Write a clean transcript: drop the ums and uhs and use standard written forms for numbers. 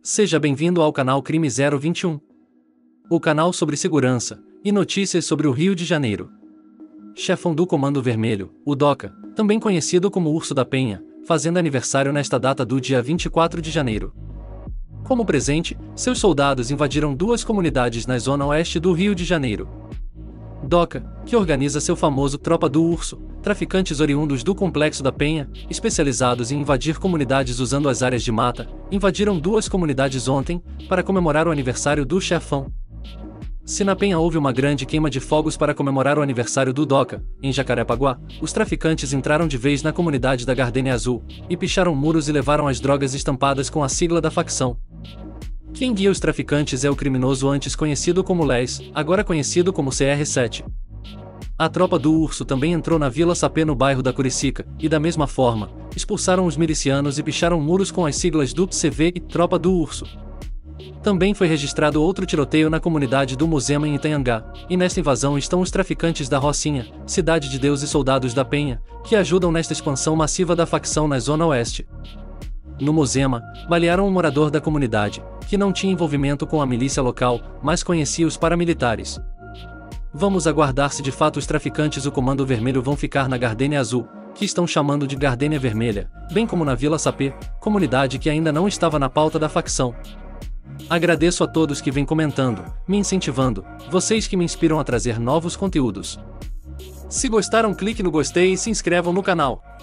Seja bem-vindo ao canal Crime 021. O canal sobre segurança e notícias sobre o Rio de Janeiro. Chefão do Comando Vermelho, o DOCA, também conhecido como Urso da Penha, fazendo aniversário nesta data do dia 24 de janeiro. Como presente, seus soldados invadiram duas comunidades na zona oeste do Rio de Janeiro. DOCA, que organiza seu famoso Tropa do Urso, traficantes oriundos do Complexo da Penha, especializados em invadir comunidades usando as áreas de mata, invadiram duas comunidades ontem, para comemorar o aniversário do chefão. Se na Penha houve uma grande queima de fogos para comemorar o aniversário do DOCA, em Jacarepaguá, os traficantes entraram de vez na comunidade da Gardênia Azul, e picharam muros e levaram as drogas estampadas com a sigla da facção. Quem guia os traficantes é o criminoso antes conhecido como Les, agora conhecido como CR7. A tropa do Urso também entrou na Vila Sapê no bairro da Curicica, e da mesma forma, expulsaram os milicianos e picharam muros com as siglas do CV e Tropa do Urso. Também foi registrado outro tiroteio na comunidade do Muzema em Itanhangá, e nesta invasão estão os traficantes da Rocinha, Cidade de Deus e soldados da Penha, que ajudam nesta expansão massiva da facção na Zona Oeste. No Muzema, balearam um morador da comunidade, que não tinha envolvimento com a milícia local, mas conhecia os paramilitares. Vamos aguardar se de fato os traficantes do Comando Vermelho vão ficar na Gardênia Azul, que estão chamando de Gardênia Vermelha, bem como na Vila Sapê, comunidade que ainda não estava na pauta da facção. Agradeço a todos que vêm comentando, me incentivando, vocês que me inspiram a trazer novos conteúdos. Se gostaram, clique no gostei e se inscrevam no canal.